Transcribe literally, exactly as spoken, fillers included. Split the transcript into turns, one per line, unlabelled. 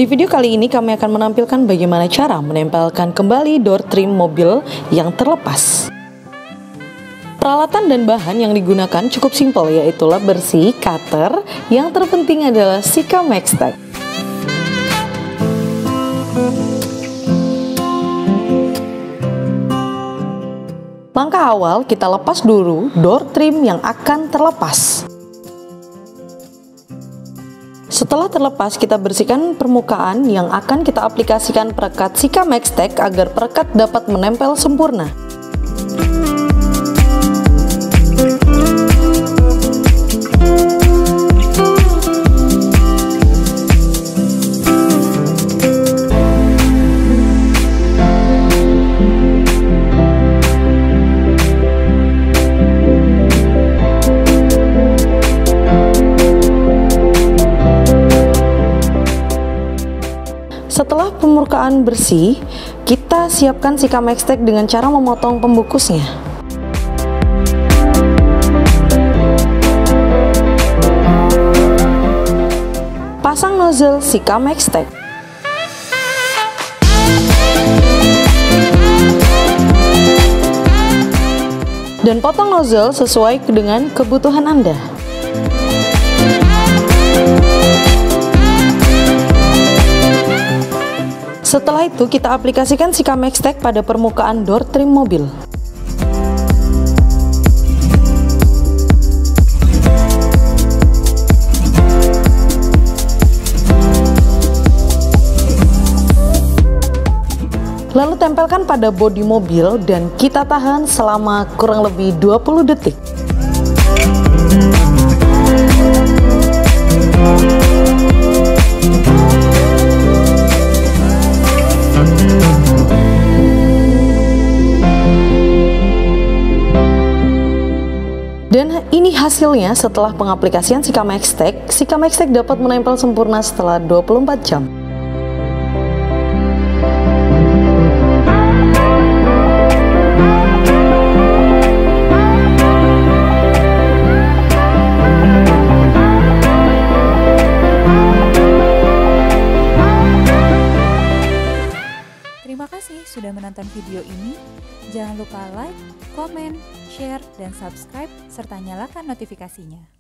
Di video kali ini kami akan menampilkan bagaimana cara menempelkan kembali door trim mobil yang terlepas. Peralatan dan bahan yang digunakan cukup simpel, yaitu lap bersih, cutter, yang terpenting adalah Sika Maxtech. Langkah awal, kita lepas dulu door trim yang akan terlepas. Setelah terlepas, kita bersihkan permukaan yang akan kita aplikasikan perekat Sika Maxtech agar perekat dapat menempel sempurna. Setelah permukaan bersih, kita siapkan Sika Maxtech dengan cara memotong pembungkusnya. Pasang nozzle Sika Maxtech. Dan potong nozzle sesuai dengan kebutuhan Anda. Setelah itu, kita aplikasikan Sika Maxtech pada permukaan door trim mobil. Lalu tempelkan pada bodi mobil dan kita tahan selama kurang lebih dua puluh detik. Dan ini hasilnya setelah pengaplikasian Sika Maxtech. Sika Maxtech dapat menempel sempurna setelah dua puluh empat jam.
Terima kasih sudah menonton video ini. Jangan lupa like, komen, share, dan subscribe, serta nyalakan notifikasinya.